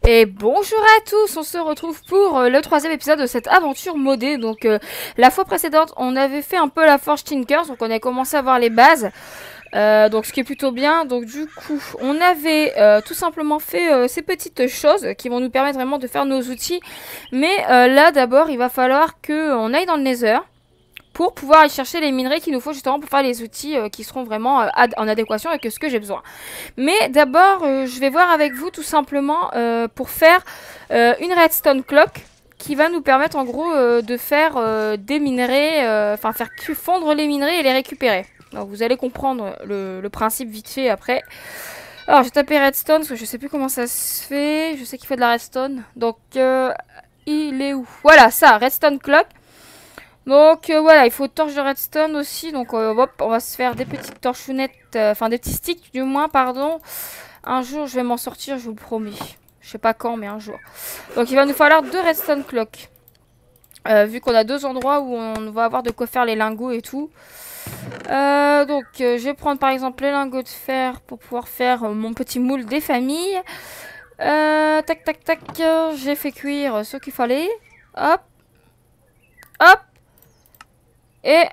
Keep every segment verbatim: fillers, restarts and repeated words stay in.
Et bonjour à tous, on se retrouve pour euh, le troisième épisode de cette aventure modée. Donc euh, la fois précédente, on avait fait un peu la Forge Tinkers, donc on a commencé à voir les bases, euh, donc ce qui est plutôt bien. Donc du coup, on avait euh, tout simplement fait euh, ces petites choses qui vont nous permettre vraiment de faire nos outils. Mais euh, là d'abord, il va falloir qu'on aille dans le Nether pour pouvoir aller chercher les minerais qu'il nous faut justement pour faire les outils euh, qui seront vraiment euh, ad en adéquation avec ce que j'ai besoin. Mais d'abord, euh, je vais voir avec vous tout simplement euh, pour faire euh, une redstone clock qui va nous permettre en gros euh, de faire euh, des minerais, euh, enfin faire fondre les minerais et les récupérer. Donc vous allez comprendre le, le principe vite fait après. Alors j'ai tapé redstone parce que je sais plus comment ça se fait. Je sais qu'il faut de la redstone. Donc euh, il est où? Voilà ça, redstone clock. Donc euh, voilà, il faut torche de redstone aussi. Donc euh, hop, on va se faire des petites torchonnettes, euh, enfin des petits sticks du moins, pardon. Un jour, je vais m'en sortir, je vous le promets. Je sais pas quand, mais un jour. Donc il va nous falloir deux redstone clock. Euh, vu qu'on a deux endroits où on va avoir de quoi faire les lingots et tout. Euh, donc euh, je vais prendre par exemple les lingots de fer pour pouvoir faire euh, mon petit moule des familles. Euh, tac tac tac, euh, j'ai fait cuire ce qu'il fallait. Hop. Hop. Et...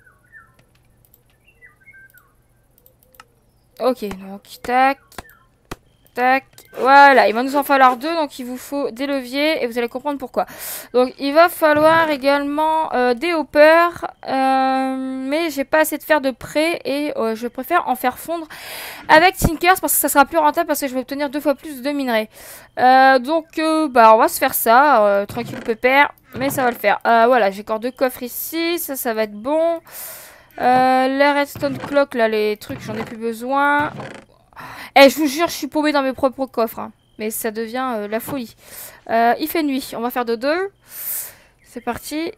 ok, donc tac, tac, voilà, il va nous en falloir deux, donc il vous faut des leviers et vous allez comprendre pourquoi. Donc il va falloir également euh, des hoppers, euh, mais j'ai pas assez de fer de près et euh, je préfère en faire fondre avec Tinkers parce que ça sera plus rentable parce que je vais obtenir deux fois plus de minerais. Euh, donc euh, bah on va se faire ça, euh, tranquille pépère, mais ça va le faire. Euh, voilà, j'ai encore deux coffres ici, ça ça va être bon. Euh, la redstone clock, là, les trucs, j'en ai plus besoin. Eh, je vous jure, je suis paumée dans mes propres coffres. Hein. Mais ça devient euh, la folie. Euh, il fait nuit, on va faire de deux. C'est parti.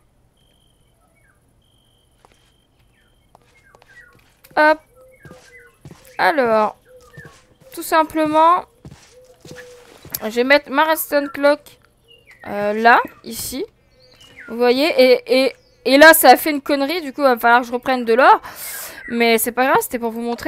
Hop. Alors, tout simplement, je vais mettre ma redstone clock euh, là, ici. Vous voyez, et, et, et là, ça a fait une connerie. Du coup, il va falloir que je reprenne de l'or. Mais c'est pas grave, c'était pour vous montrer.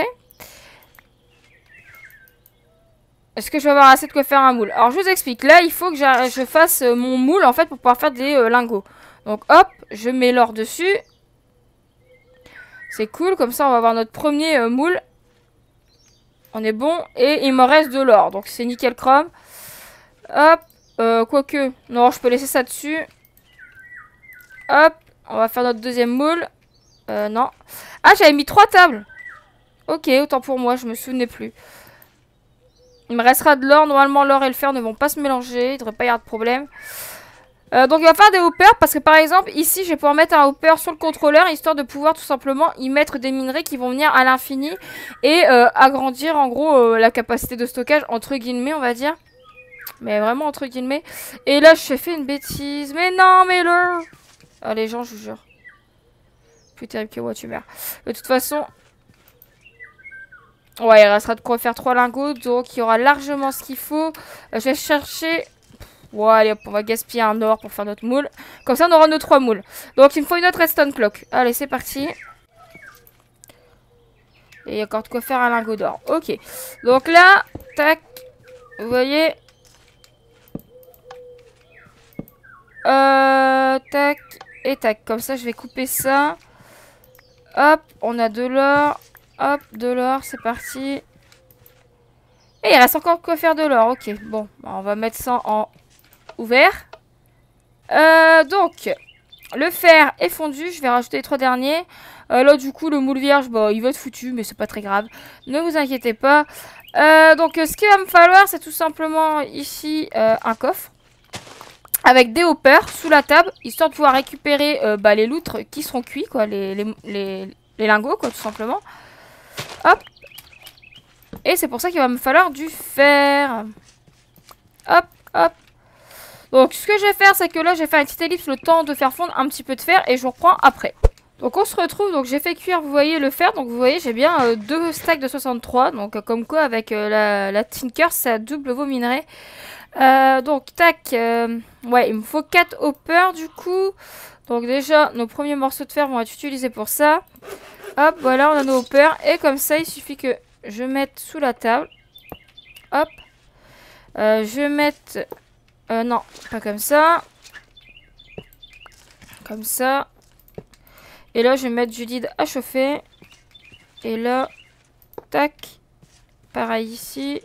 Est-ce que je vais avoir assez de quoi faire un moule? Alors je vous explique, là il faut que je fasse euh, mon moule en fait pour pouvoir faire des euh, lingots. Donc hop, je mets l'or dessus. C'est cool, comme ça on va avoir notre premier euh, moule. On est bon, et il me reste de l'or, donc c'est nickel chrome. Hop, euh, quoique, non je peux laisser ça dessus. Hop, on va faire notre deuxième moule. Euh, non. Ah j'avais mis trois tables. Ok, autant pour moi, je me souvenais plus. Il me restera de l'or. Normalement, l'or et le fer ne vont pas se mélanger. Il ne devrait pas y avoir de problème. Euh, donc, il va faire des hoppers. Parce que, par exemple, ici, je vais pouvoir mettre un hopper sur le contrôleur. Histoire de pouvoir tout simplement y mettre des minerais qui vont venir à l'infini. Et euh, agrandir, en gros, euh, la capacité de stockage. Entre guillemets, on va dire. Mais vraiment, entre guillemets. Et là, j'ai fait une bêtise. Mais non, mais le... Ah, les gens, je vous jure. Plus terrible que moi, tu meurs. De toute façon... ouais, il restera de quoi faire trois lingots, donc il y aura largement ce qu'il faut. Euh, je vais chercher... ouais, allez hop, on va gaspiller un or pour faire notre moule. Comme ça, on aura nos trois moules. Donc, il me faut une autre redstone clock. Allez, c'est parti. Et il y a encore de quoi faire un lingot d'or. Ok. Donc là, tac. Vous voyez. Euh, tac. Et tac. Comme ça, je vais couper ça. Hop, on a de l'or. Hop, de l'or, c'est parti. Et il reste encore quoi faire de l'or. Ok, bon, on va mettre ça en ouvert. Euh, donc, le fer est fondu. Je vais rajouter les trois derniers. Euh, là, du coup, le moule vierge, bah, il va être foutu, mais c'est pas très grave. Ne vous inquiétez pas. Euh, donc, ce qu'il va me falloir, c'est tout simplement ici euh, un coffre. Avec des hoppers sous la table, histoire de pouvoir récupérer euh, bah, les loutres qui seront cuits, quoi, les, les, les, les lingots, quoi, tout simplement. Hop. Et c'est pour ça qu'il va me falloir du fer. Hop, hop. Donc ce que je vais faire, c'est que là, je vais faire une petite ellipse le temps de faire fondre un petit peu de fer et je vous reprends après. Donc on se retrouve, donc j'ai fait cuire, vous voyez, le fer. Donc vous voyez, j'ai bien euh, deux stacks de soixante-trois. Donc euh, comme quoi, avec euh, la, la Tinker, ça double vos minerais. Euh, donc tac, euh, ouais, il me faut quatre hoppers du coup. Donc déjà, nos premiers morceaux de fer vont être utilisés pour ça. Hop, voilà, on a nos hoppers. Et comme ça, il suffit que je mette sous la table. Hop. Euh, je vais mettre... Euh, non, pas comme ça. Comme ça. Et là, je vais mettre du lead à chauffer. Et là, tac. Pareil ici.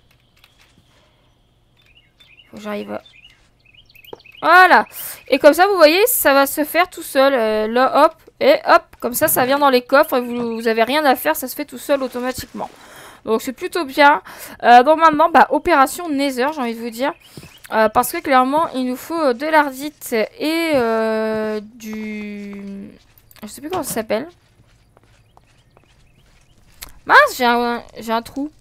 Faut que j'arrive à... Voilà. Et comme ça, vous voyez, ça va se faire tout seul. Euh, là, hop. Et hop. Comme ça, ça vient dans les coffres. Et vous, vous avez rien à faire. Ça se fait tout seul automatiquement. Donc, c'est plutôt bien. Euh, donc, maintenant, bah, opération Nether, j'ai envie de vous dire. Euh, parce que, clairement, il nous faut de l'ardite et euh, du... Je sais plus comment ça s'appelle. Mince, j'ai un, j'ai un trou.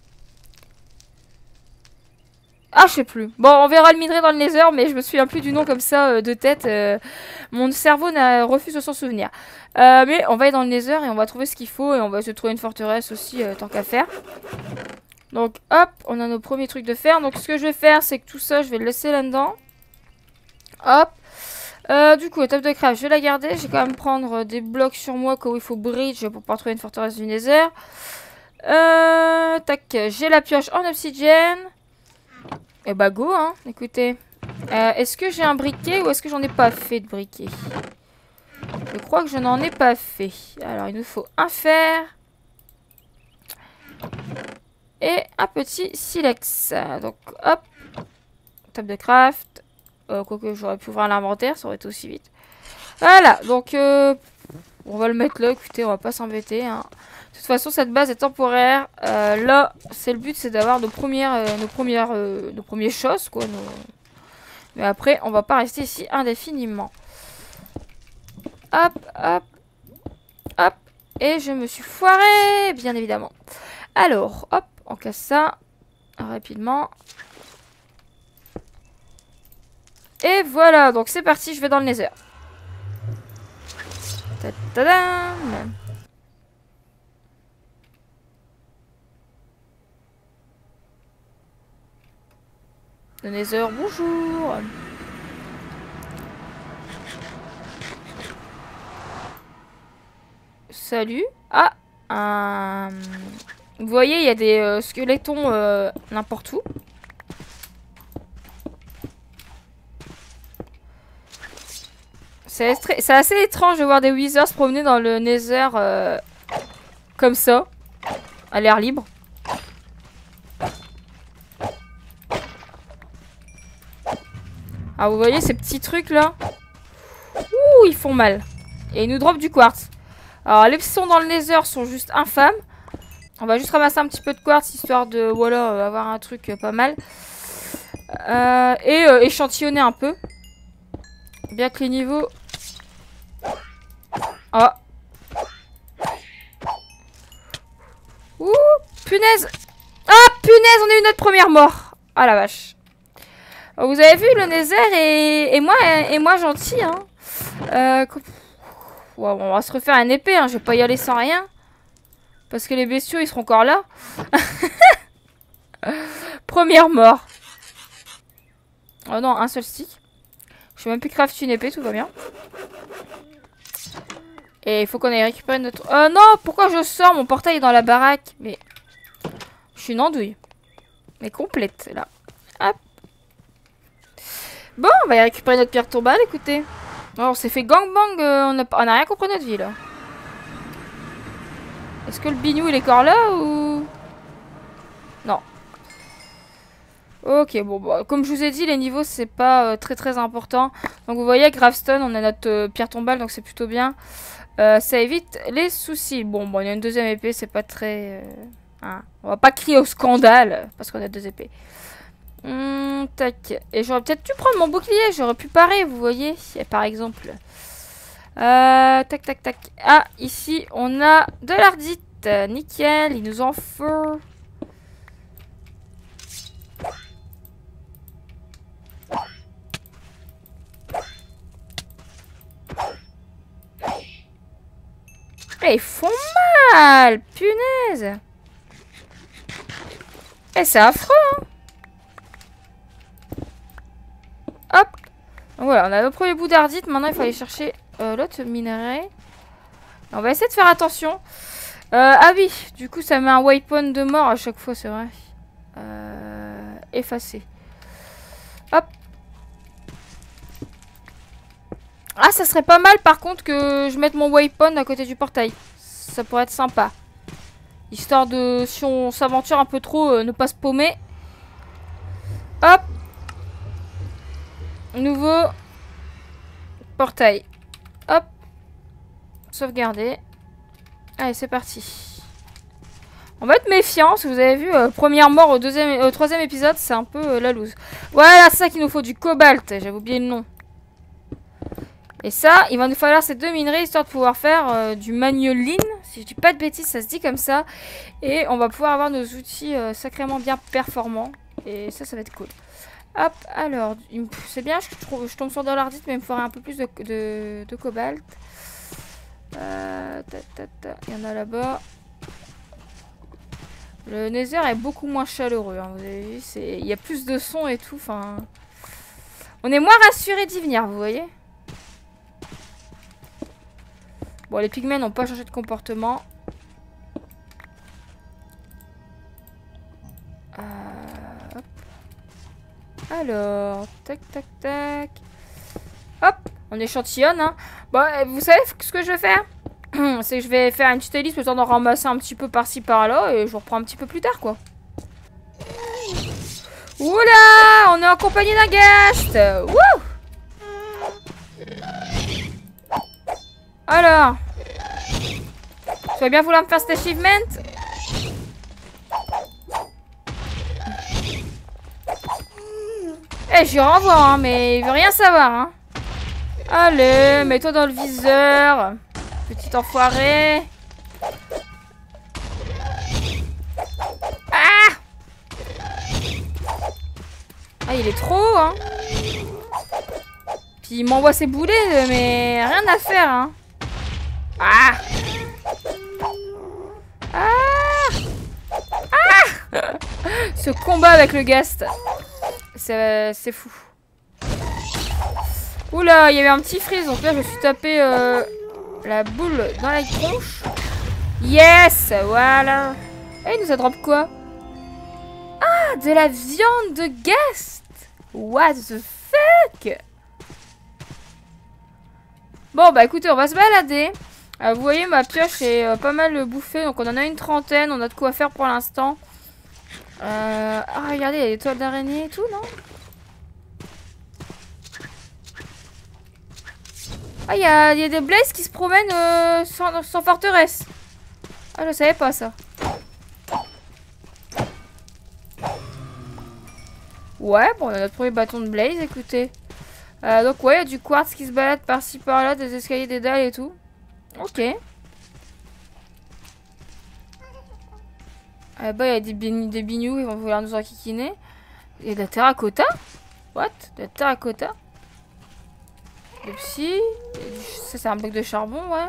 Ah, je sais plus. Bon, on verra le minerai dans le nether, mais je me souviens plus du nom comme ça euh, de tête. Euh, mon cerveau n'a, refuse de s'en souvenir. Euh, mais on va aller dans le nether et on va trouver ce qu'il faut. Et on va se trouver une forteresse aussi, euh, tant qu'à faire. Donc, hop, on a nos premiers trucs de fer. Donc, ce que je vais faire, c'est que tout ça, je vais le laisser là-dedans. Hop. Euh, du coup, étape de craft, je vais la garder. Je vais quand même prendre des blocs sur moi, quand il faut bridge pour pouvoir trouver une forteresse du nether. Euh, tac, j'ai la pioche en obsidienne. Et bah go, hein, écoutez. Euh, est-ce que j'ai un briquet ou est-ce que j'en ai pas fait de briquet? Je crois que je n'en ai pas fait. Alors, il nous faut un fer. Et un petit silex. Donc, hop. Table de craft. Euh, Quoique j'aurais pu ouvrir l'inventaire, ça aurait été aussi vite. Voilà, donc euh, on va le mettre là. Écoutez, on va pas s'embêter, hein. De toute façon, cette base est temporaire. Euh, là, c'est le but, c'est d'avoir nos premières, euh, nos premières, euh, nos premières choses, quoi. Nos... Mais après, on va pas rester ici indéfiniment. Hop, hop, hop. Et je me suis foirée, bien évidemment. Alors, hop, on casse ça rapidement. Et voilà, donc c'est parti, je vais dans le nether. Ta-ta-dam! Le nether, bonjour. Salut. Ah, un... Vous voyez, il y a des euh, squelettons euh, n'importe où. C'est assez étrange de voir des wizards se promener dans le nether euh, comme ça, à l'air libre. Alors vous voyez ces petits trucs là. Ouh, ils font mal. Et ils nous dropent du quartz. Alors les sons dans le nether sont juste infâmes. On va juste ramasser un petit peu de quartz histoire de, voilà, euh, avoir un truc euh, pas mal. Euh, et euh, échantillonner un peu. Bien que les niveaux... Oh. Ouh, punaise. Ah, punaise, on a eu notre première mort. Ah la vache. Vous avez vu, le nether et, et moi et moi gentil, hein. Euh, wow, on va se refaire un épée, hein. Je vais pas y aller sans rien. Parce que les bestiaux, ils seront encore là. Première mort. Oh non, un seul stick. Je vais même plus crafter une épée, tout va bien. Et il faut qu'on aille récupérer notre... Oh non, pourquoi je sors? Mon portail est dans la baraque. Mais... Je suis une andouille. Mais complète, là. Hop. Bon, on va y récupérer notre pierre tombale, écoutez. Oh, on s'est fait gangbang, euh, on, a, on a rien compris notre vie, là. Est-ce que le bignou, il est encore là, ou... Non. Ok, bon, bah, comme je vous ai dit, les niveaux, c'est pas euh, très très important. Donc, vous voyez, Gravestone, on a notre euh, pierre tombale, donc c'est plutôt bien. Euh, ça évite les soucis. Bon, bon, il y a une deuxième épée, c'est pas très... Euh, hein. On va pas crier au scandale, parce qu'on a deux épées. Hum, tac. Et j'aurais peut-être dû prendre mon bouclier, j'aurais pu parer, vous voyez, par exemple. Euh, tac, tac, tac. Ah, ici, on a de l'ardite. Nickel, il nous en faut... Eh, ils font mal, punaise. Eh, c'est affreux, hein. Hop. Donc voilà, on a le premier bout d'ardite. Maintenant, il faut aller chercher euh, l'autre minerai. On va essayer de faire attention. Euh, ah oui, du coup, ça met un waypoint de mort à chaque fois, c'est vrai. Euh, effacer. Hop. Ah, ça serait pas mal par contre que je mette mon waypoint à côté du portail. Ça pourrait être sympa. Histoire de, si on s'aventure un peu trop, euh, ne pas se paumer. Hop. Nouveau portail. Hop. Sauvegarder. Allez, c'est parti. On va être méfiant, si vous avez vu, euh, première mort au, deuxième, au troisième épisode, c'est un peu euh, la loose. Voilà, c'est ça qu'il nous faut, du cobalt. J'avais oublié le nom. Et ça, il va nous falloir ces deux minerais, histoire de pouvoir faire euh, du magnoline. Si je dis pas de bêtises, ça se dit comme ça. Et on va pouvoir avoir nos outils euh, sacrément bien performants. Et ça, ça va être cool. Hop, alors, c'est bien, je, trouve, je tombe sur Dollardite, mais il me faudrait un peu plus de, de, de cobalt. Euh, ta, ta, ta. Il y en a là-bas. Le Nether est beaucoup moins chaleureux, hein, vous avez vu, il y a plus de son et tout, enfin... On est moins rassuré d'y venir, vous voyez. Bon, les pygmées n'ont pas changé de comportement. Euh, hop. Alors, tac, tac, tac. Hop, on échantillonne, hein. Bon, vous savez ce que je vais faire? C'est que je vais faire une petite liste, le temps d'en ramasser un petit peu par-ci par-là, et je vous reprends un petit peu plus tard, quoi. Oula, on est en compagnie d'un guest. Wouh. Alors, tu vas bien vouloir me faire cet achievement? Eh, j'y renvoie, hein, mais il veut rien savoir, hein. Allez, mets-toi dans le viseur. Petit enfoiré. Ah! Ah, il est trop, hein. Puis il m'envoie ses boulets, mais rien à faire, hein. Ah! Ah! Ah! Ce combat avec le ghast. C'est fou. Oula, il y avait un petit freeze, donc là je me suis tapé euh, la boule dans la tronche. Yes, voilà. Et il nous a drop quoi? Ah, de la viande de ghast. What the fuck? Bon, bah écoutez, on va se balader. Euh, vous voyez, ma pioche est euh, pas mal bouffée, donc on en a une trentaine, on a de quoi faire pour l'instant. Euh... Ah, regardez, il y a des toiles d'araignée et tout, non? Ah, il y a, y a des blazes qui se promènent euh, sans, sans forteresse. Ah, je savais pas ça. Ouais, bon, on a notre premier bâton de blaze, écoutez. Euh, donc, ouais, il y a du quartz qui se balade par-ci par-là, des escaliers, des dalles et tout. Ok. Ah bah, il y a des, des bignous, ils vont vouloir nous enquiquiner. Il y a de la terracotta. What? De la terracotta? Des psy. Ça, c'est un bloc de charbon, ouais.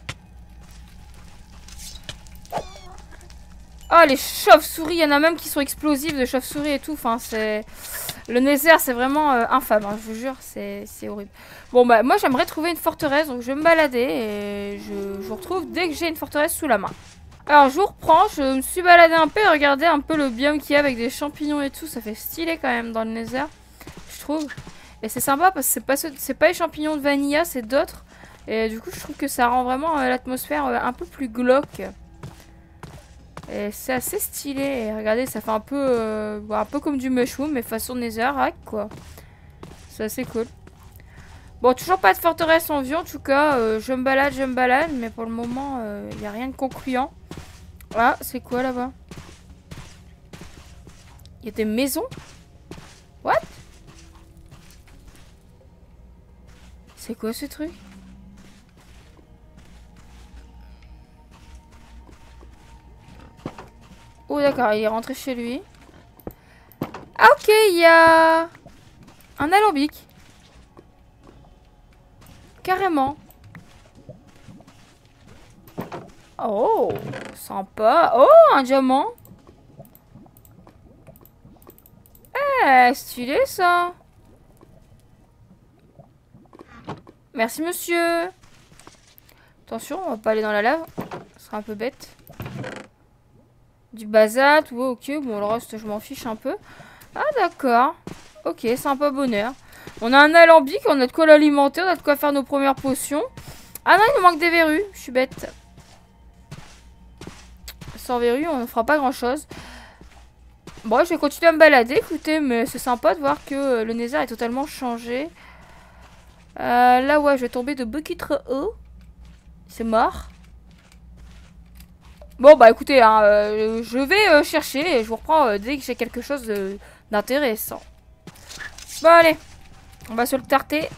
Oh, les chauves-souris. Il y en a même qui sont explosives de chauves-souris et tout. Enfin, c'est... Le Nether, c'est vraiment euh, infâme, hein, je vous jure. C'est horrible. Bon, bah, moi, j'aimerais trouver une forteresse. Donc, je vais me balader et je, je vous retrouve dès que j'ai une forteresse sous la main. Alors, je vous reprends. Je me suis baladé un peu et regardez un peu le biome qu'il y a avec des champignons et tout. Ça fait stylé quand même dans le Nether, je trouve. Et c'est sympa parce que c'est pas, ce, pas les champignons de Vanilla, c'est d'autres. Et du coup, je trouve que ça rend vraiment euh, l'atmosphère euh, un peu plus glauque. Et c'est assez stylé. Et regardez, ça fait un peu, euh, un peu comme du mushroom, mais façon Netherrack, quoi. C'est assez cool. Bon, toujours pas de forteresse en vue, en tout cas. Euh, je me balade, je me balade, mais pour le moment, il euh, n'y a rien de concluant. Ah, c'est quoi là-bas? Il y a des maisons? What? C'est quoi ce truc? Oh d'accord, il est rentré chez lui. Ah ok, il y a un alambic. Carrément. Oh, sympa. Oh, un diamant. Eh, stylé ça. Merci monsieur. Attention, on va pas aller dans la lave. Ce sera un peu bête. Du basalte, ouais, ok. Bon, le reste, je m'en fiche un peu. Ah, d'accord. Ok, sympa bonheur. On a un alambic, on a de quoi l'alimenter, on a de quoi faire nos premières potions. Ah non, il nous manque des verrues, je suis bête. Sans verrues, on ne fera pas grand chose. Bon, je vais continuer à me balader, écoutez, mais c'est sympa de voir que le Nether est totalement changé. Euh, là, ouais, je vais tomber de beaucoup trop haut. C'est mort. Bon, bah écoutez, hein, euh, je vais euh, chercher et je vous reprends euh, dès que j'ai quelque chose euh, d'intéressant. Bon, allez. On va se le tarter.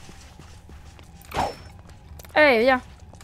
Allez, viens.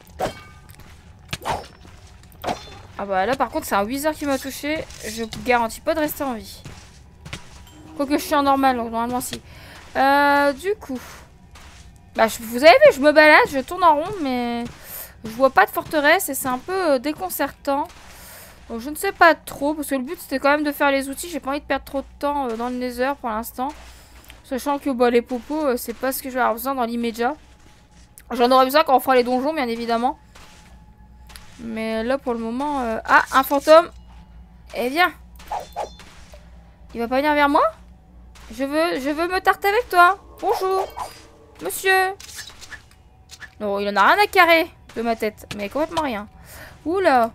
Ah bah là, par contre, c'est un Wither qui m'a touché. Je garantis pas de rester en vie. Quoique je suis en normal, donc normalement si. Euh, du coup... Bah, je, vous avez vu, je me balade, je tourne en rond, mais... Je vois pas de forteresse et c'est un peu euh, déconcertant. Donc je ne sais pas trop, parce que le but c'était quand même de faire les outils. J'ai pas envie de perdre trop de temps euh, dans le Nether pour l'instant. Sachant que bah, les popos, euh, c'est pas ce que je vais avoir besoin dans l'immédiat. J'en aurai besoin quand on fera les donjons, bien évidemment. Mais là pour le moment... Euh... Ah, un fantôme. Eh bien. Il va pas venir vers moi? Je veux, je veux me tarter avec toi. Bonjour. Monsieur. Non, il en a rien à carrer de ma tête. Mais complètement rien. Oula.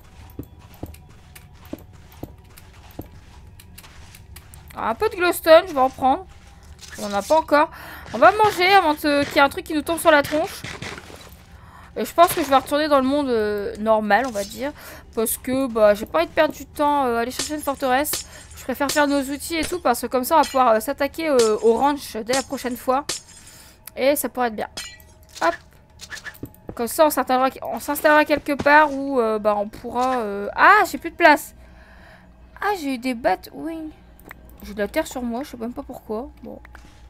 Un peu de glowstone, je vais en prendre. On n'en a pas encore. On va manger avant qu'il y ait un truc qui nous tombe sur la tronche. Et je pense que je vais retourner dans le monde euh, normal, on va dire. Parce que bah, j'ai pas envie de perdre du temps euh, à aller chercher une forteresse. Je préfère faire nos outils et tout. Parce que comme ça, on va pouvoir euh, s'attaquer euh, au ranch dès la prochaine fois. Et ça pourrait être bien. Hop. Comme ça, on s'installera, on s'installera quelque part où euh, bah, on pourra... Euh... Ah, j'ai plus de place. Ah, j'ai eu des battes wings. J'ai de la terre sur moi, je sais même pas pourquoi. Bon.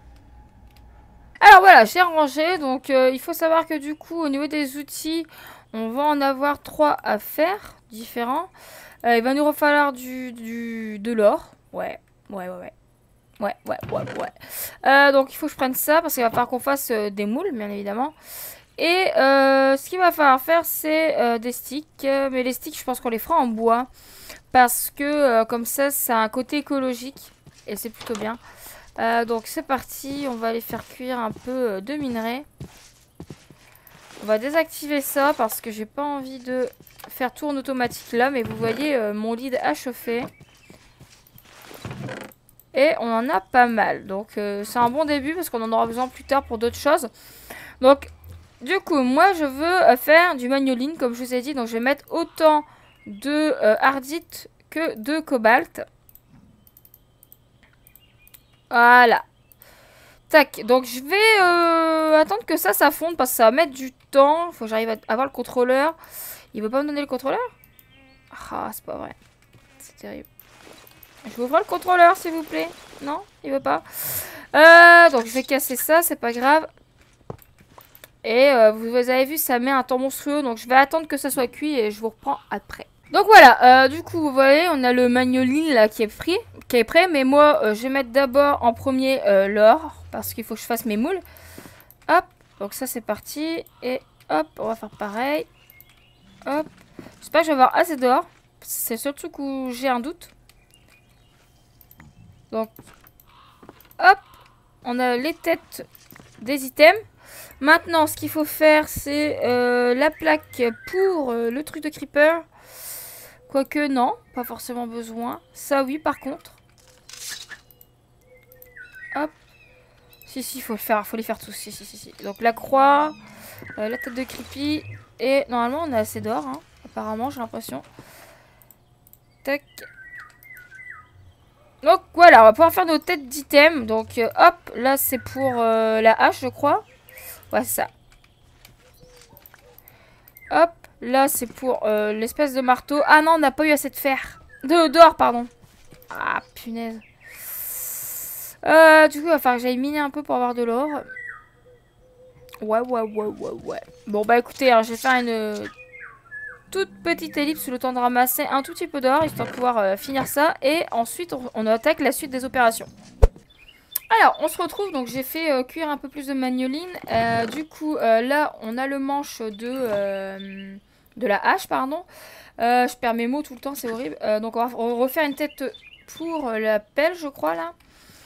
Alors voilà, j'ai rangé. Donc euh, il faut savoir que du coup, au niveau des outils, on va en avoir trois à faire, différents. Euh, il va nous falloir du, du, de l'or. Ouais, ouais, ouais, ouais. Ouais, ouais, ouais, ouais. Euh, donc il faut que je prenne ça parce qu'il va falloir qu'on fasse euh, des moules, bien évidemment. Et euh, ce qu'il va falloir faire, c'est euh, des sticks. Euh, mais les sticks, je pense qu'on les fera en bois. Parce que euh, comme ça, ça a un côté écologique. Et c'est plutôt bien. Euh, donc c'est parti. On va aller faire cuire un peu euh, de minerai. On va désactiver ça parce que j'ai pas envie de faire tourne automatique là. Mais vous voyez, euh, mon lead a chauffé. Et on en a pas mal. Donc euh, c'est un bon début parce qu'on en aura besoin plus tard pour d'autres choses. Donc du coup, moi je veux faire du magnoline comme je vous ai dit. Donc je vais mettre autant de euh, hardite que de cobalt. Voilà. Tac. Donc je vais euh, attendre que ça, ça fonde parce que ça va mettre du temps. Faut que j'arrive à avoir le contrôleur. Il veut pas me donner le contrôleur? Ah, c'est pas vrai. C'est terrible. Je vais ouvrir le contrôleur s'il vous plaît. Non, il veut pas. Euh, donc je vais casser ça, c'est pas grave. Et euh, vous avez vu, ça met un temps monstrueux. Donc je vais attendre que ça soit cuit et je vous reprends après. Donc voilà, euh, du coup vous voyez, on a le magnoline là qui est pris, qui est prêt. Mais moi, euh, je vais mettre d'abord en premier euh, l'or. Parce qu'il faut que je fasse mes moules. Hop, donc ça c'est parti. Et hop, on va faire pareil. Hop, j'espère que je vais avoir assez d'or. C'est le seul truc où j'ai un doute. Donc, hop, on a les têtes des items. Maintenant, ce qu'il faut faire, c'est euh, la plaque pour euh, le truc de creeper. Quoique, non, pas forcément besoin. Ça, oui, par contre. Hop. Si, si, il faut le faire, faut les faire tous. Si, si, si, si. Donc, la croix, euh, la tête de creepy. Et normalement, on a assez d'or, hein, apparemment, j'ai l'impression. Tac. Donc voilà, on va pouvoir faire nos têtes d'items. Donc euh, hop, là c'est pour euh, la hache, je crois. Ouais, c'est ça. Hop, là c'est pour euh, l'espèce de marteau. Ah non, on n'a pas eu assez de fer. De d'or, pardon. Ah, punaise. Euh, du coup, il va falloir que j'aille miner un peu pour avoir de l'or. Ouais, ouais, ouais, ouais, ouais. Bon, bah écoutez, hein, je vais faire une toute petite ellipse le temps de ramasser un tout petit peu d'or, histoire de pouvoir euh, finir ça. Et ensuite, on, on attaque la suite des opérations. Alors, on se retrouve, donc j'ai fait euh, cuire un peu plus de magnoline. Euh, du coup, euh, là, on a le manche de, euh, de la hache, pardon. Euh, je perds mes mots tout le temps, c'est horrible. Euh, donc, on va refaire une tête pour la pelle, je crois, là.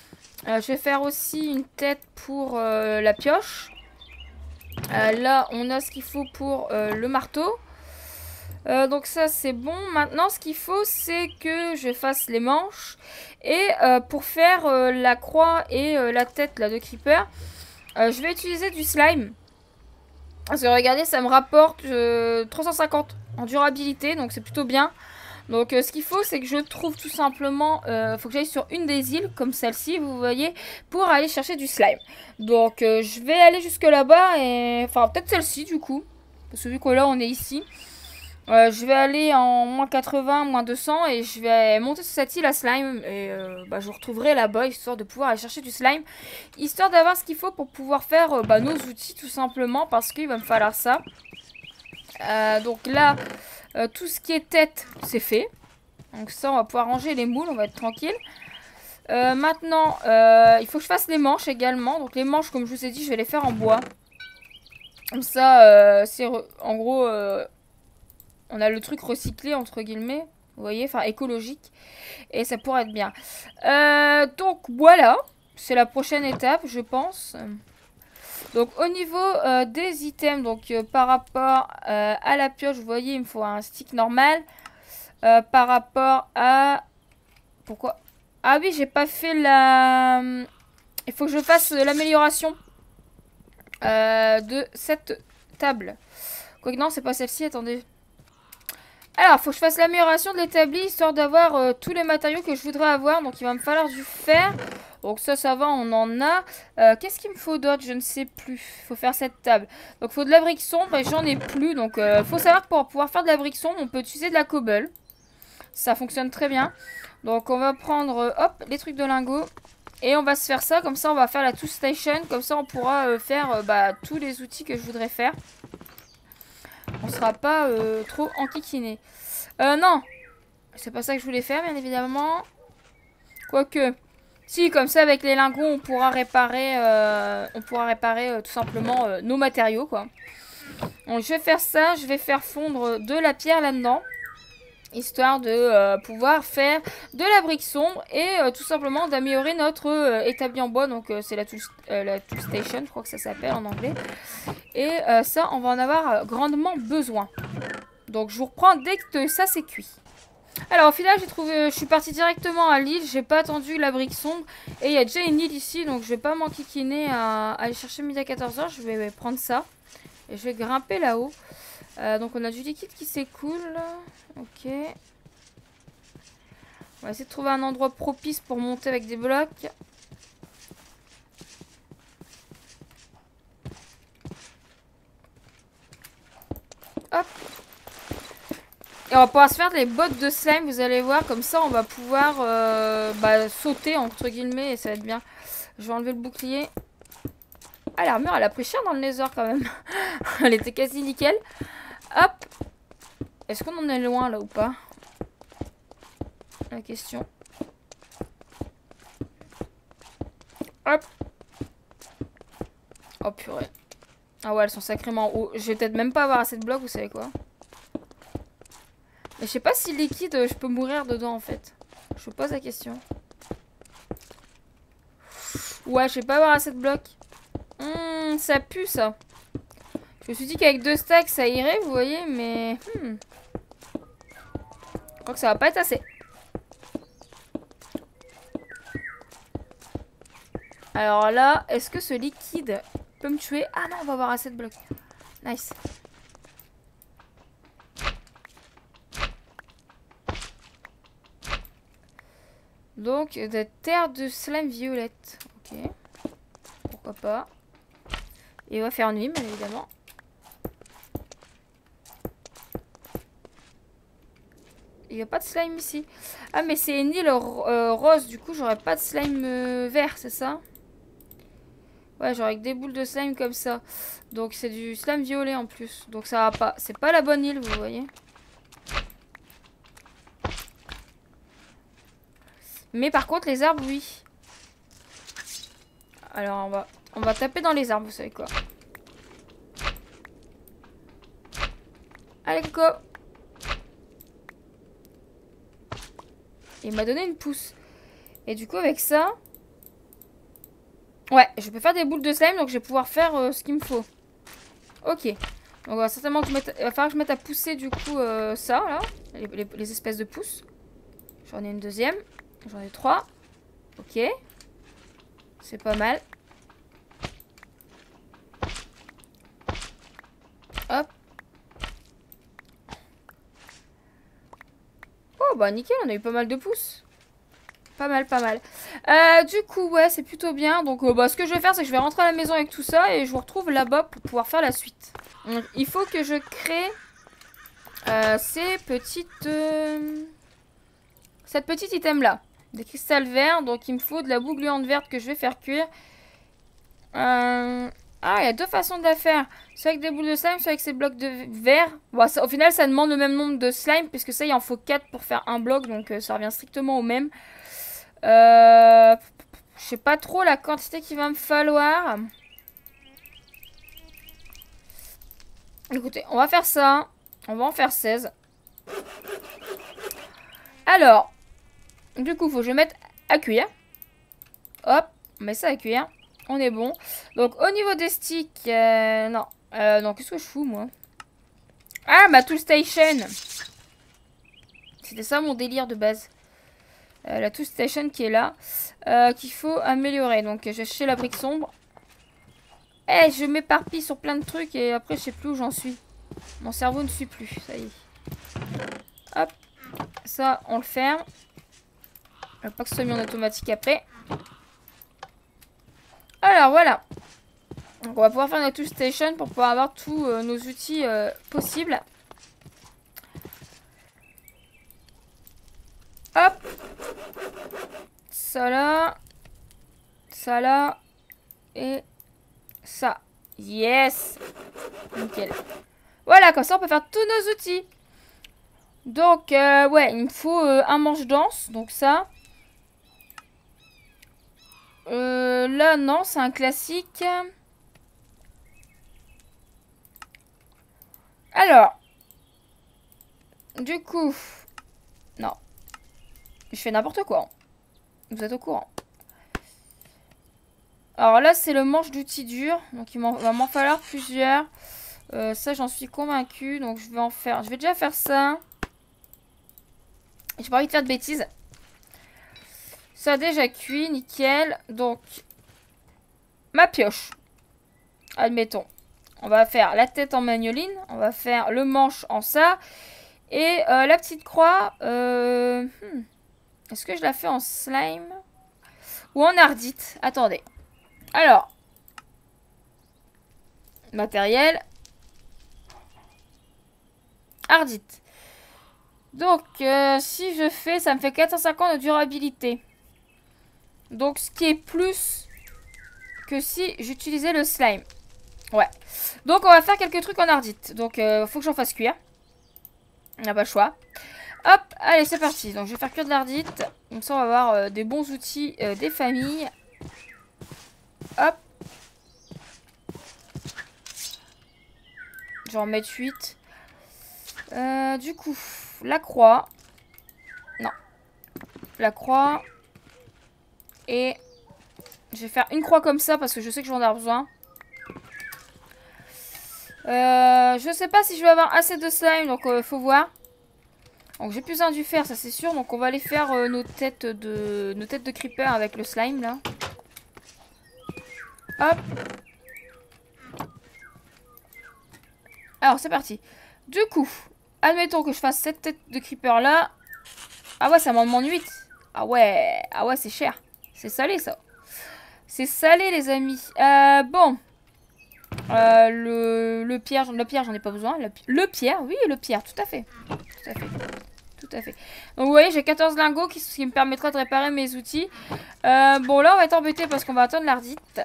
Euh, je vais faire aussi une tête pour euh, la pioche. Euh, là, on a ce qu'il faut pour euh, le marteau. Euh, donc ça, c'est bon. Maintenant, ce qu'il faut, c'est que je fasse les manches. Et euh, pour faire euh, la croix et euh, la tête là, de Creeper, euh, je vais utiliser du slime. Parce que regardez, ça me rapporte euh, trois cent cinquante en durabilité, donc c'est plutôt bien. Donc euh, ce qu'il faut, c'est que je trouve tout simplement, il euh, faut que j'aille sur une des îles, comme celle-ci, vous voyez, pour aller chercher du slime. Donc euh, je vais aller jusque là-bas, et enfin peut-être celle-ci du coup, parce que vu que là on est ici. Euh, je vais aller en moins quatre-vingts, moins deux cents, et je vais monter sur cette île à slime, et euh, bah, je vous retrouverai là-bas, histoire de pouvoir aller chercher du slime, histoire d'avoir ce qu'il faut pour pouvoir faire euh, bah, nos outils tout simplement, parce qu'il va me falloir ça. Euh, donc là, euh, tout ce qui est tête, c'est fait. Donc ça, on va pouvoir ranger les moules, on va être tranquille. Euh, maintenant, euh, il faut que je fasse les manches également. Donc les manches, comme je vous ai dit, je vais les faire en bois. Comme ça, euh, c'est en gros, euh, on a le truc recyclé, entre guillemets. Vous voyez, enfin écologique. Et ça pourrait être bien. Euh, donc voilà, c'est la prochaine étape, je pense. Donc au niveau euh, des items, donc euh, par rapport euh, à la pioche, vous voyez, il me faut un stick normal. Euh, par rapport à... Pourquoi? Ah oui, j'ai pas fait la... Il faut que je fasse l'amélioration euh, de cette table. Quoique non, c'est pas celle-ci, attendez. Alors, il faut que je fasse l'amélioration de l'établi, histoire d'avoir euh, tous les matériaux que je voudrais avoir. Donc il va me falloir du fer. Donc ça, ça va, on en a. Euh, Qu'est-ce qu'il me faut d'autre? Je ne sais plus. Il faut faire cette table. Donc il faut de la brique sombre et j'en ai plus. Donc il euh, faut savoir que pour pouvoir faire de la brique sombre, on peut utiliser de la cobble. Ça fonctionne très bien. Donc on va prendre, euh, hop, les trucs de lingots. Et on va se faire ça, comme ça on va faire la tool station. Comme ça on pourra euh, faire euh, bah, tous les outils que je voudrais faire. On sera pas euh, trop enquiquiné. Euh, non. C'est pas ça que je voulais faire, bien évidemment. Quoique. Si, comme ça avec les lingots on pourra réparer, euh, on pourra réparer euh, tout simplement euh, nos matériaux, quoi. Donc je vais faire ça, je vais faire fondre de la pierre là-dedans. Histoire de euh, pouvoir faire de la brique sombre et euh, tout simplement d'améliorer notre euh, établi en bois. Donc euh, c'est la, tool, euh, la tool station, je crois que ça s'appelle en anglais. Et euh, ça, on va en avoir euh, grandement besoin. Donc je vous reprends dès que ça c'est cuit. Alors au final, j'ai trouvé, je suis partie directement à l'île. J'ai pas attendu la brique sombre. Et il y a déjà une île ici, donc je vais pas m'enquiquiner à, à aller chercher midi à quatorze heures. Je vais prendre ça. Et je vais grimper là-haut. Euh, donc on a du liquide qui s'écoule. Ok. On va essayer de trouver un endroit propice pour monter avec des blocs. Hop. Et on va pouvoir se faire des bottes de slime, vous allez voir. Comme ça on va pouvoir euh, bah, sauter entre guillemets et ça va être bien. Je vais enlever le bouclier. Ah, l'armure elle a pris cher dans le nether quand même. Elle était quasi nickel. Hop. Est-ce qu'on en est loin là ou pas? La question. Hop. Oh purée. Ah ouais, elles sont sacrément hauts. Je vais peut-être même pas avoir assez de blocs, vous savez quoi. Mais je sais pas si liquide, je peux mourir dedans en fait. Je me pose la question. Ouais, je vais pas avoir assez de blocs. Mmh, ça pue ça. Je me suis dit qu'avec deux stacks ça irait, vous voyez, mais... Hmm. Je crois que ça va pas être assez. Alors là, est-ce que ce liquide peut me tuer? Ah non, on va avoir assez de blocs. Nice. Donc, de terre de slime violette. Ok. Pourquoi pas. Et on va faire nuit, bien évidemment. Il n'y a pas de slime ici. Ah, mais c'est une île euh, rose. Du coup, j'aurais pas de slime euh, vert, c'est ça? Ouais, genre avec des boules de slime comme ça. Donc, c'est du slime violet en plus. Donc, ça va pas. C'est pas la bonne île, vous voyez. Mais par contre, les arbres, oui. Alors, on va, on va taper dans les arbres, vous savez quoi. Allez, Coco. Il m'a donné une pousse. Et du coup, avec ça... Ouais, je peux faire des boules de slime, donc je vais pouvoir faire euh, ce qu'il me faut. Ok. Donc, va certainement que je mette, il va falloir que je mette à pousser, du coup, euh, ça, là. Les, les, les espèces de pousses. J'en ai une deuxième. J'en ai trois. Ok. C'est pas mal. Hop. Oh, bah nickel, on a eu pas mal de pousses. Pas mal, pas mal. Euh, du coup, ouais, c'est plutôt bien. Donc, euh, bah, ce que je vais faire, c'est que je vais rentrer à la maison avec tout ça et je vous retrouve là-bas pour pouvoir faire la suite. Donc, il faut que je crée euh, ces petites... Euh, cette petite item-là. Des cristals verts. Donc, il me faut de la boue gluante verte que je vais faire cuire. Euh... Ah, il y a deux façons de la faire. Soit avec des boules de slime, soit avec ces blocs de verre. Bon, ça, au final, ça demande le même nombre de slime, puisque ça, il en faut quatre pour faire un bloc, donc euh, ça revient strictement au même. Euh... Je sais pas trop la quantité qu'il va me falloir. Écoutez, on va faire ça. On va en faire seize. Alors, du coup, faut que je mette à cuire. Hop, on met ça à cuire. On est bon. Donc, au niveau des sticks, euh, non. Euh, non, qu'est-ce que je fous, moi? Ah, ma tool station. C'était ça mon délire de base. Euh, la tool station qui est là. Euh, qu'il faut améliorer. Donc, j'ai acheté la brique sombre. Eh, je m'éparpille sur plein de trucs et après, je sais plus où j'en suis. Mon cerveau ne suit plus. Ça y est. Hop. Ça, on le ferme. Je veux pas que ce soit mis en automatique après. Alors, voilà. Donc, on va pouvoir faire notre tool station pour pouvoir avoir tous euh, nos outils euh, possibles. Hop. Ça là. Ça là. Et ça. Yes. Nickel. Voilà, comme ça, on peut faire tous nos outils. Donc, euh, ouais, il me faut euh, un manche-danse. Donc, ça. Euh, là, non, c'est un classique. Alors. Du coup. Non. Je fais n'importe quoi. Vous êtes au courant. Alors là, c'est le manche d'outils dur. Donc, il va m'en falloir plusieurs. Euh, ça, j'en suis convaincue. Donc, je vais en faire. Je vais déjà faire ça. J'ai pas envie de faire de bêtises. Ça a déjà cuit. Nickel. Donc, ma pioche. Admettons. On va faire la tête en magnoline. On va faire le manche en ça. Et euh, la petite croix. Euh, hmm. Est-ce que je la fais en slime ou en ardite? Attendez. Alors. Matériel. Ardite. Donc, euh, si je fais, ça me fait quatre cent cinquante de durabilité. Donc, ce qui est plus que si j'utilisais le slime. Ouais. Donc, on va faire quelques trucs en ardite. Donc, euh, faut que j'en fasse cuire. On n'a pas le choix. Hop, allez, c'est parti. Donc, je vais faire cuire de l'ardite. Comme ça, on va avoir euh, des bons outils euh, des familles. Hop. Je vais en mettre huit. Euh, du coup, la croix. Non. La croix. Et je vais faire une croix comme ça parce que je sais que j'en ai besoin. Euh, je sais pas si je vais avoir assez de slime, donc il euh, faut voir. Donc j'ai plus besoin du fer, ça c'est sûr. Donc on va aller faire euh, nos têtes de nos têtes de creeper avec le slime là. Hop. Alors c'est parti. Du coup, admettons que je fasse cette tête de creeper là. Ah ouais, ça m'en demande huit. Ah ouais, ah ouais, c'est cher. C'est salé ça. C'est salé les amis. Euh, bon. Euh, le, le pierre, le pierre, j'en ai pas besoin. Le, le pierre, oui, le pierre, tout à fait. Tout à fait. Tout à fait. Donc vous voyez, j'ai quatorze lingots qui, qui me permettra de réparer mes outils. Euh, bon, là, on va être embêté parce qu'on va attendre l'ardite.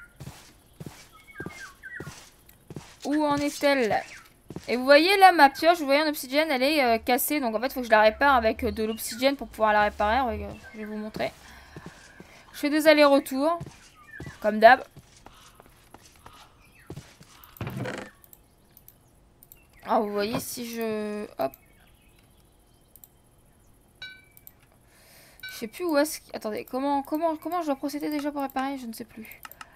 Où en est-elle? Et vous voyez là, ma pioche, vous voyez en obsidienne, elle est euh, cassée. Donc en fait, il faut que je la répare avec euh, de l'obsidienne pour pouvoir la réparer. Je vais vous montrer. Je fais des allers-retours. Comme d'hab. Ah, vous voyez, si je... Hop. Je sais plus où est-ce... Attendez, comment, comment, comment je dois procéder déjà pour réparer? Je ne sais plus.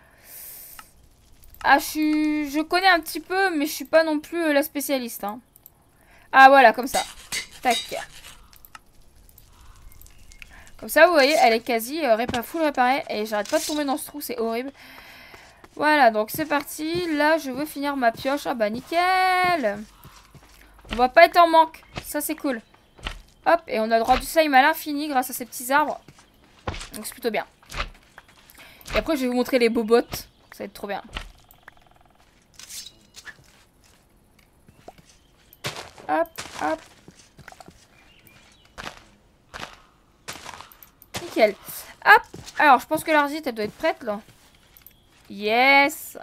Ah, je suis... Je connais un petit peu, mais je suis pas non plus euh, la spécialiste. Hein. Ah, voilà, comme ça. Tac. Comme ça, vous voyez, elle est quasi euh, répa full réparée. Et j'arrête pas de tomber dans ce trou, c'est horrible. Voilà, donc c'est parti. Là, je veux finir ma pioche. Ah bah, nickel. On va pas être en manque. Ça, c'est cool. Hop, et on a le droit du slime à l'infini grâce à ces petits arbres. Donc, c'est plutôt bien. Et après, je vais vous montrer les bobottes. Ça va être trop bien. Hop, hop. Nickel. Hop. Alors, je pense que l'arsite, elle doit être prête, là. Yes.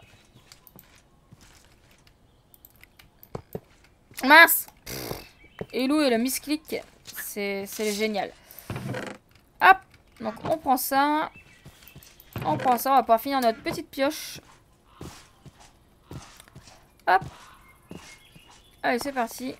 Mince. Hello et le misclick. C'est génial. Hop. Donc, on prend ça. On prend ça. On va pouvoir finir notre petite pioche. Hop. Allez, c'est parti.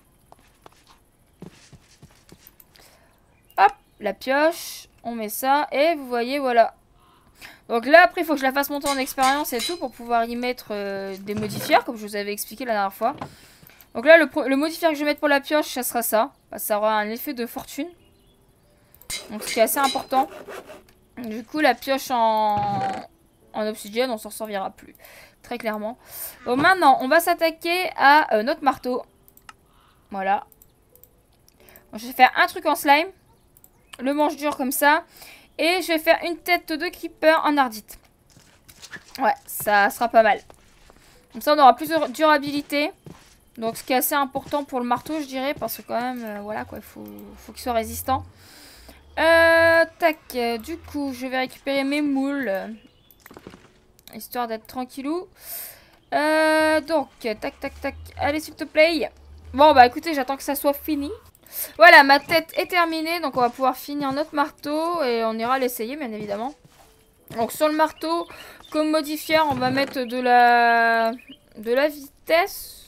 Hop. La pioche. On met ça. Et vous voyez, voilà. Donc là, après, il faut que je la fasse monter en expérience et tout pour pouvoir y mettre euh, des modifieurs, comme je vous avais expliqué la dernière fois. Donc là, le, le modifieur que je vais mettre pour la pioche, ça sera ça. Ça aura un effet de fortune. Donc ce qui est assez important. Du coup, la pioche en, en obsidienne, on s'en servira plus. Très clairement. Donc maintenant, on va s'attaquer à euh, notre marteau. Voilà. Donc, je vais faire un truc en slime. Le manche dur comme ça. Et je vais faire une tête de creeper en ardite. Ouais, ça sera pas mal. Comme ça, on aura plus de durabilité. Donc, ce qui est assez important pour le marteau, je dirais. Parce que quand même, euh, voilà quoi, il faut, faut qu'il soit résistant. Euh, tac. Euh, du coup, je vais récupérer mes moules. Histoire d'être tranquillou. Euh, donc, tac, tac, tac. Allez, s'il te plaît. Bon, bah écoutez, j'attends que ça soit fini. Voilà, ma tête est terminée. Donc, on va pouvoir finir notre marteau. Et on ira l'essayer, bien évidemment. Donc, sur le marteau, comme modifieur, on va mettre de la, de la vitesse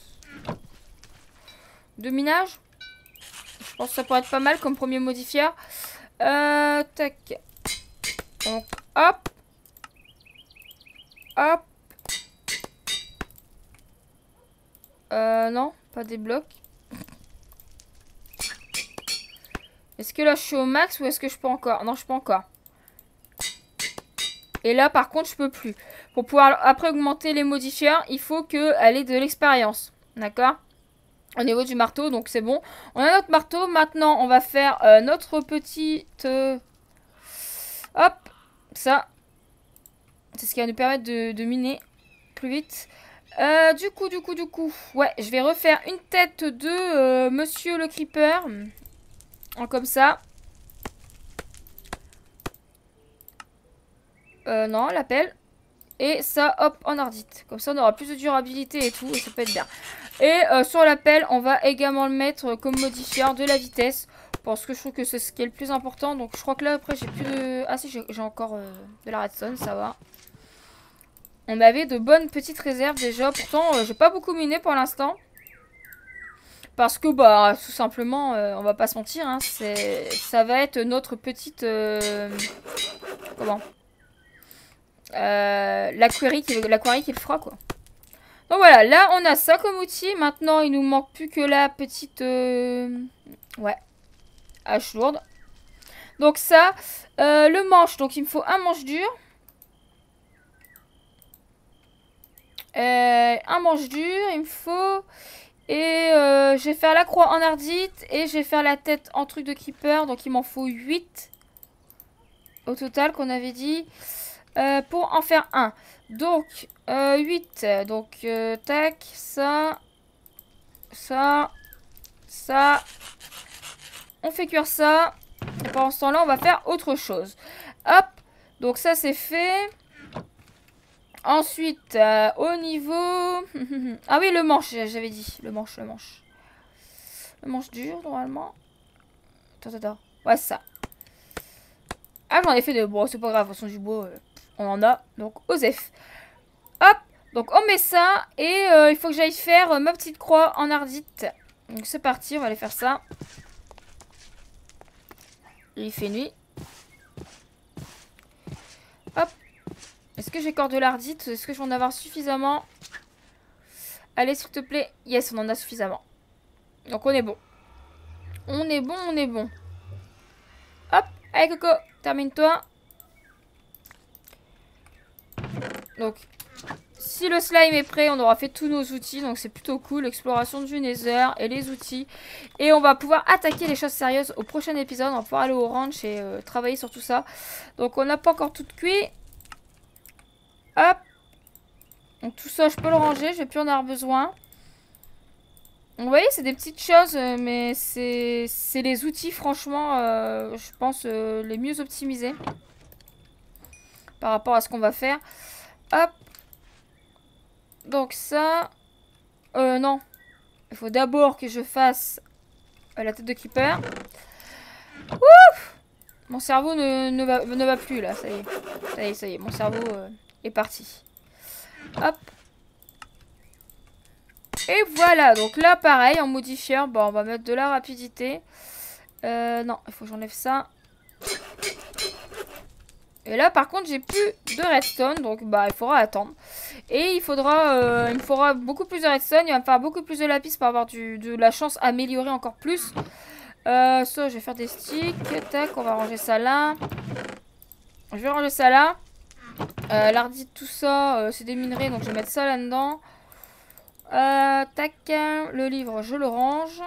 de minage. Je pense que ça pourrait être pas mal comme premier modifieur. Euh, tac. Donc, hop. Hop. Euh, non, pas des blocs. Est-ce que là, je suis au max ou est-ce que je peux encore? Non, je peux encore. Et là, par contre, je peux plus. Pour pouvoir après augmenter les modifieurs, il faut qu'elle ait de l'expérience. D'accord? Au niveau du marteau, donc c'est bon. On a notre marteau. Maintenant, on va faire euh, notre petite... Euh... Hop. Ça. C'est ce qui va nous permettre de, de miner plus vite. Euh, du coup, du coup, du coup. Ouais, je vais refaire une tête de euh, Monsieur le Creeper. En comme ça. Euh, non, l'appel. Et ça, hop, en ardite. Comme ça, on aura plus de durabilité et tout. Et ça peut être bien. Et euh, sur l'appel, on va également le mettre comme modifieur de la vitesse. Parce que je trouve que c'est ce qui est le plus important. Donc, je crois que là, après, j'ai plus de... Ah si, j'ai encore euh, de la redstone, ça va. On avait de bonnes petites réserves déjà. Pourtant, euh, j'ai pas beaucoup miné pour l'instant. Parce que, bah, tout simplement, euh, on va pas se mentir. Hein, ça va être notre petite... Euh, comment euh, L'aquarie qui, qui le fera, quoi. Donc voilà, là, on a ça comme outil. Maintenant, il nous manque plus que la petite... Euh, ouais. Hache lourde. Donc ça, euh, le manche. Donc, il me faut un manche dur. Euh, un manche dur, il me faut. Et euh, je vais faire la croix en ardite. Et je vais faire la tête en truc de creeper. Donc il m'en faut huit. Au total qu'on avait dit. Euh, pour en faire un. Donc euh, huit. Donc euh, tac. Ça. Ça. Ça. On fait cuire ça. Et pendant ce temps-là, on va faire autre chose. Hop. Donc ça c'est fait. Ensuite, euh, au niveau... ah oui, le manche, j'avais dit. Le manche, le manche. Le manche dur, normalement. Attends, attends. Ouais, c'est ça. Ah, j'en ai fait de... Bon, c'est pas grave, de toute façon, du bois, euh, on en a. Donc, Osef. Hop. Donc, on met ça. Et euh, il faut que j'aille faire euh, ma petite croix en ardite. Donc, c'est parti, on va aller faire ça. Il fait nuit. Hop. Est-ce que j'ai encore de l'ardite? Est-ce que je vais en avoir suffisamment? Allez, s'il te plaît. Yes, on en a suffisamment. Donc, on est bon. On est bon, on est bon. Hop, allez, Coco, termine-toi. Donc, si le slime est prêt, on aura fait tous nos outils. Donc, c'est plutôt cool. L'exploration du Nether et les outils. Et on va pouvoir attaquer les choses sérieuses au prochain épisode. On va pouvoir aller au ranch et euh, travailler sur tout ça. Donc, on n'a pas encore tout cuit. Hop. Donc, tout ça, je peux le ranger. Je vais plus en avoir besoin. Vous voyez, c'est des petites choses, mais c'est les outils, franchement, euh, je pense, euh, les mieux optimisés par rapport à ce qu'on va faire. Hop. Donc ça... Euh, non. Il faut d'abord que je fasse euh, la tête de Creeper. Ouf. Mon cerveau ne, ne, va, ne va plus, là, ça y est. Ça y est, ça y est, mon cerveau euh, est parti. Hop. Et voilà, donc là pareil, en modifieur, bon, on va mettre de la rapidité. Euh, non, il faut que j'enlève ça. Et là par contre j'ai plus de redstone, donc bah il faudra attendre. Et il faudra, euh, il me faudra beaucoup plus de redstone, il va me faire beaucoup plus de lapis pour avoir du, de la chance à améliorer encore plus. Euh, ça, je vais faire des sticks, tac, on va ranger ça là. Je vais ranger ça là. Euh, L'ardite, tout ça, euh, c'est des minerais, donc je vais mettre ça là-dedans. Euh, tac, le livre, je le range.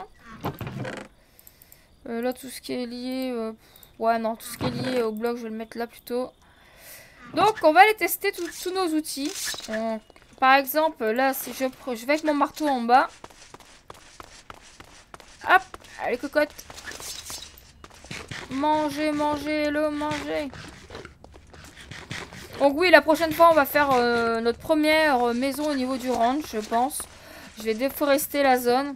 Euh, là, tout ce qui est lié... Euh, ouais, non, tout ce qui est lié au bloc, je vais le mettre là plutôt. Donc, on va aller tester tous nos outils. Donc, par exemple, là, si je, je vais avec mon marteau en bas. Hop, allez, cocotte. Mangez, mangez, le mangez. Donc oui, la prochaine fois, on va faire euh, notre première maison au niveau du ranch, je pense. Je vais déforester la zone.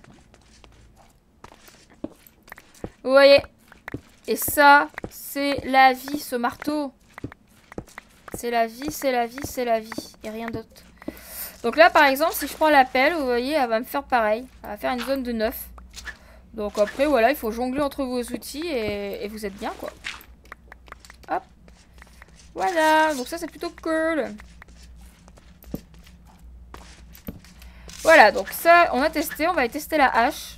Vous voyez? Et ça, c'est la vie, ce marteau. C'est la vie, c'est la vie, c'est la vie. Et rien d'autre. Donc là, par exemple, si je prends la pelle, vous voyez, elle va me faire pareil. Elle va faire une zone de neuf. Donc après, voilà, il faut jongler entre vos outils et, et vous êtes bien, quoi. Hop. Voilà, donc ça c'est plutôt cool. Voilà, donc ça on a testé, on va aller tester la hache.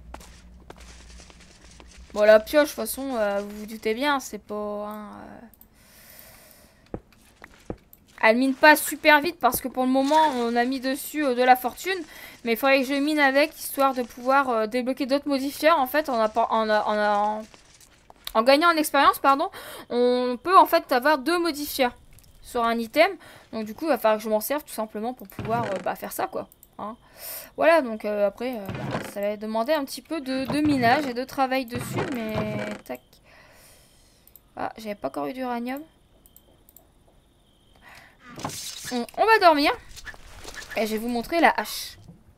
Bon, la pioche, de toute façon, euh, vous vous doutez bien, c'est pas... Hein, euh... Elle mine pas super vite parce que pour le moment on a mis dessus euh, de la fortune. Mais il faudrait que je mine avec, histoire de pouvoir euh, débloquer d'autres modifieurs. En fait, on a, on a, on a, en... en gagnant en expérience, pardon, on peut en fait avoir deux modifieurs sur un item. Donc du coup, il va falloir que je m'en serve tout simplement pour pouvoir euh, bah, faire ça, quoi. Hein. Voilà, donc euh, après, euh, bah, ça va demander un petit peu de, de minage et de travail dessus, mais tac. Ah, j'avais pas encore eu d'uranium. On, on va dormir. Et je vais vous montrer la hache.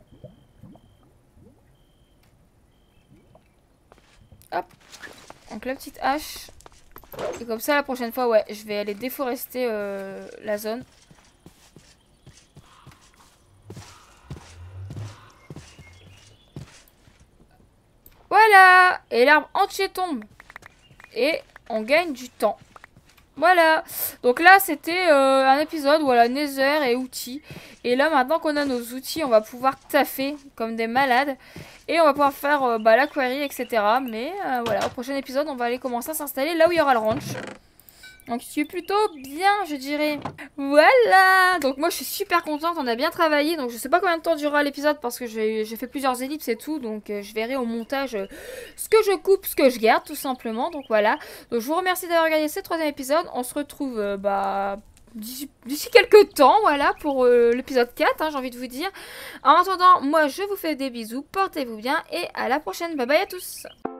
Hop. Donc la petite hache. Et comme ça, la prochaine fois, ouais, je vais aller déforester euh, la zone. Voilà. Et l'arbre entier tombe. Et on gagne du temps. Voilà. Donc là, c'était euh, un épisode, voilà, Nether et outils. Et là, maintenant qu'on a nos outils, on va pouvoir taffer comme des malades. Et on va pouvoir faire euh, bah, la query, et cetera. Mais euh, voilà, au prochain épisode, on va aller commencer à s'installer là où il y aura le ranch. Donc, ce qui est plutôt bien, je dirais. Voilà. Donc, moi, je suis super contente. On a bien travaillé. Donc, je sais pas combien de temps durera l'épisode parce que j'ai fait plusieurs ellipses et tout. Donc, euh, je verrai au montage euh, ce que je coupe, ce que je garde, tout simplement. Donc, voilà. Donc, je vous remercie d'avoir regardé ce troisième épisode. On se retrouve, euh, bah... d'ici quelques temps, voilà, pour euh, l'épisode quatre, hein, j'ai envie de vous dire. En attendant, moi, je vous fais des bisous. Portez-vous bien et à la prochaine. Bye bye à tous.